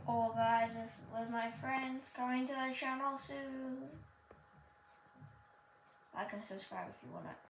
Or guys, if with my friends coming to the channel soon. Like and subscribe if you want it.